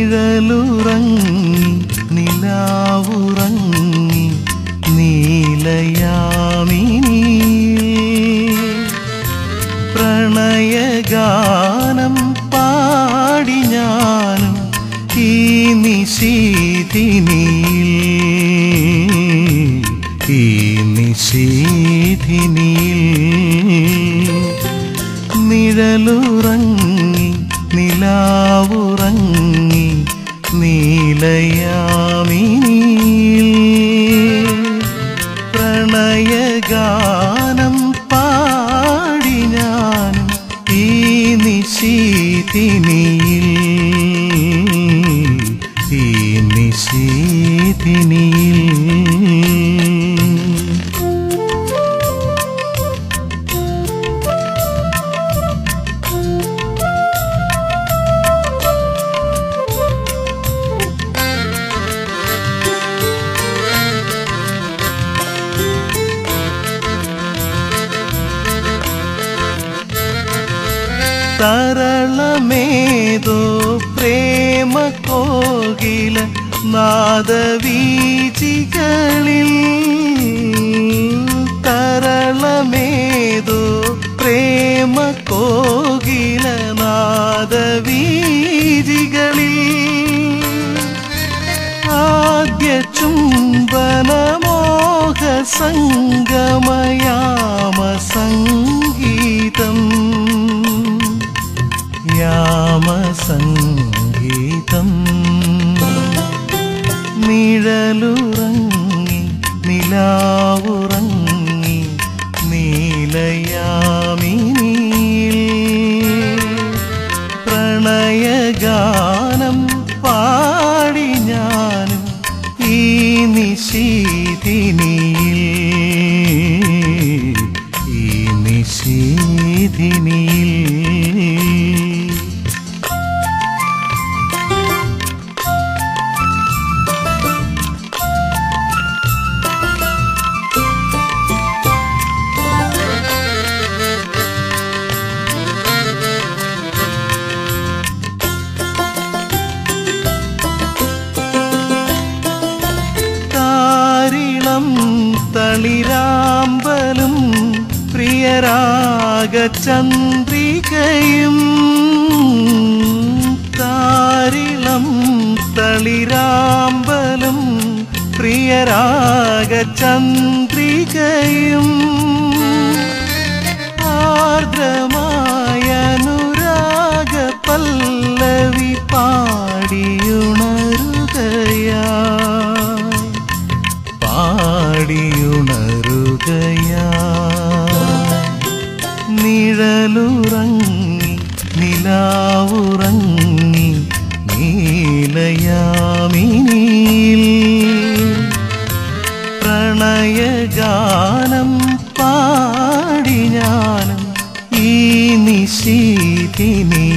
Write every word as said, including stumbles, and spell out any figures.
നിഴലുറങ്ങി നിലാവുറങ്ങി നീലയാമിനി പ്രണയഗാനം പാടി ഞാനും ഈ നിശീഥിനിയിൽ ഈ നിശീഥിനിയിൽ നിഴലുറങ്ങി നിലാവുറങ്ങി നീലയാമിനിയിൽ പ്രണയഗാനം പാടി ഞാനും ഈ നിശീഥിനിയിൽ ഈ നിശീഥിനിയിൽ തരളമേതോ പ്രേമ കോകില നാദവീചികളിൽ തരളമേതോ പ്രേമ കോകില നാദവീചികളിൽ ആദ്യ ചുംബനമോഹ സംഗമയാമ സംഗീതം യാമസംഗീതം നിഴലുറങ്ങി നിലാവുറങ്ങി നീലയാമിനിയിൽ പ്രണയഗാനം പാടി ഞാനും ഈ നിശീഥിനിയിൽ ഈ നിശീഥിനിയിൽ തളിരാമ്പലും പ്രിയരാഗചന്ദ്രികയും താരിളം തളിരാമ്പലും പ്രിയരാഗചന്ദ്രികയും ആർദ്രമായ അനുരാഗ പല്ലവി പാടിയുണരുകയാ പാടിയുണരുകയാ നിഴലുറങ്ങി നിലാവുറങ്ങി നീലയാമിനിയിൽ പ്രണയഗാനം പാടി ഞാനും ഈ നിശീഥിനിയിൽ